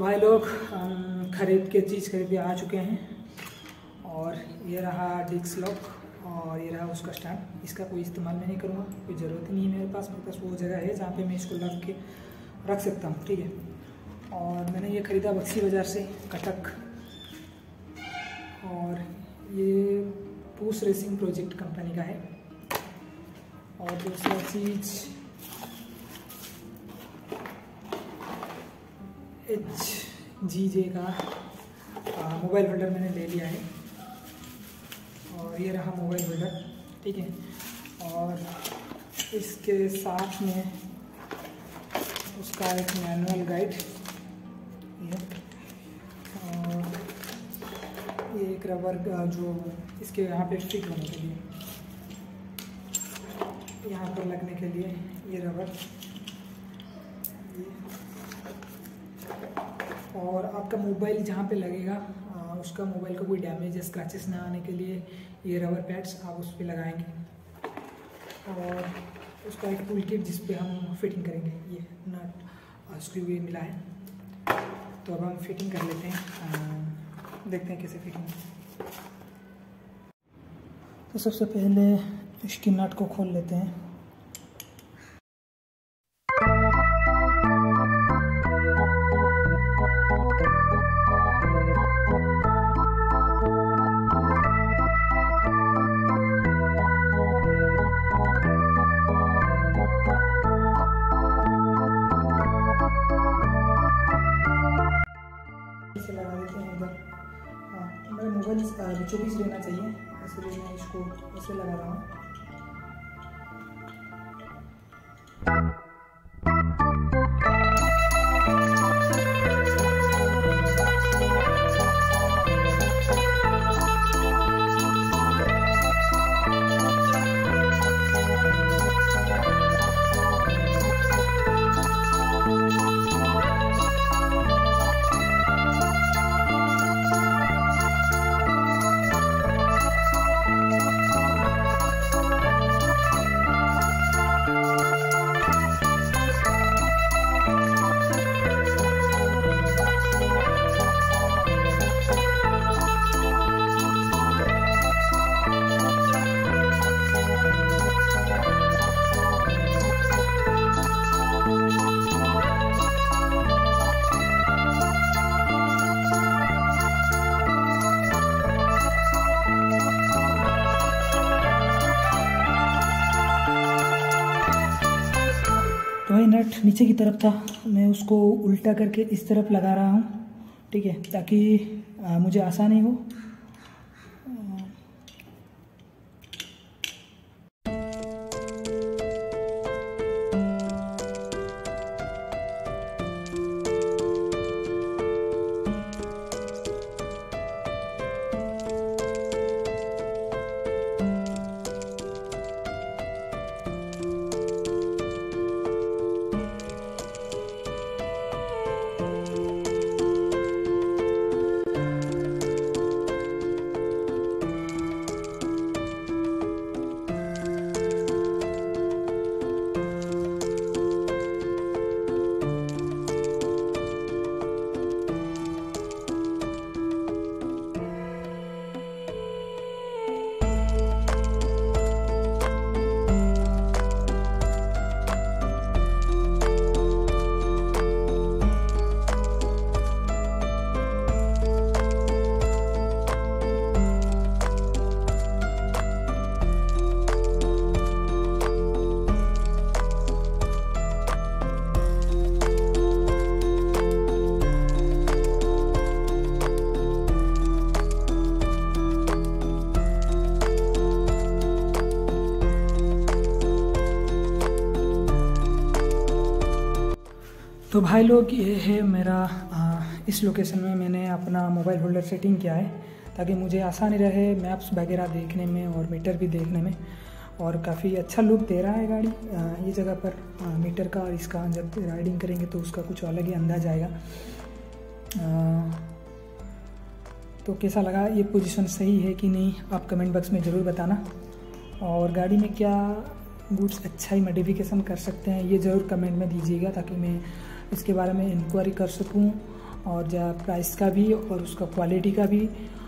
भाई लोग खरीद के आ चुके हैं और ये रहा डिस्क लॉक और ये रहा उसका स्टैंड। इसका कोई इस्तेमाल मैं नहीं करूँगा, कोई ज़रूरत ही नहीं है मेरे पास वो जगह है जहाँ पे मैं इसको लग के रख सकता हूँ, ठीक है। और मैंने ये ख़रीदा बक्सी बाज़ार से, कटक। और ये पूस रेसिंग प्रोजेक्ट कंपनी का है। और दूसरा चीज़ HGJ का मोबाइल होल्डर मैंने ले लिया है। और ये रहा मोबाइल होल्डर, ठीक है। और इसके साथ में उसका एक मैनुअल गाइड, और ये एक रबर जो इसके यहाँ पे फिट होने के लिए, यहाँ पर लगने के लिए ये रबर, और आपका मोबाइल जहाँ पे लगेगा उसका मोबाइल का कोई डैमेज या स्क्रैचेस ना आने के लिए ये रबर पैड्स आप उस पर लगाएंगे। और उसका एक टूल किट जिस पे हम फिटिंग करेंगे, ये नट स्क्रू भी मिला है। तो अब हम फिटिंग कर लेते हैं, देखते हैं कैसे फिटिंग। तो सबसे पहले इसकी नट को खोल लेते हैं। इसे लगा देते हैं इधर। हाँ, मेरा मोबाइल बीचों बीच लेना चाहिए, इसलिए मैं इसको ऐसे लगा रहा हूँ। तो वही नट नीचे की तरफ था, मैं उसको उल्टा करके इस तरफ लगा रहा हूँ, ठीक है, ताकि मुझे आसानी हो। तो भाई लोग ये है मेरा इस लोकेशन में मैंने अपना मोबाइल होल्डर सेटिंग किया है, ताकि मुझे आसानी रहे मैप्स वगैरह देखने में और मीटर भी देखने में। और काफ़ी अच्छा लुक दे रहा है गाड़ी ये जगह पर मीटर का, और इसका जब राइडिंग करेंगे तो उसका कुछ अलग ही अंदाज आएगा। तो कैसा लगा, ये पोजीशन सही है कि नहीं, आप कमेंट बॉक्स में ज़रूर बताना। और गाड़ी में क्या गुड्स अच्छा ही मॉडिफिकेशन कर सकते हैं ये ज़रूर कमेंट में दीजिएगा, ताकि मैं इसके बारे में इंक्वायरी कर सकूं और प्राइस का भी और उसका क्वालिटी का भी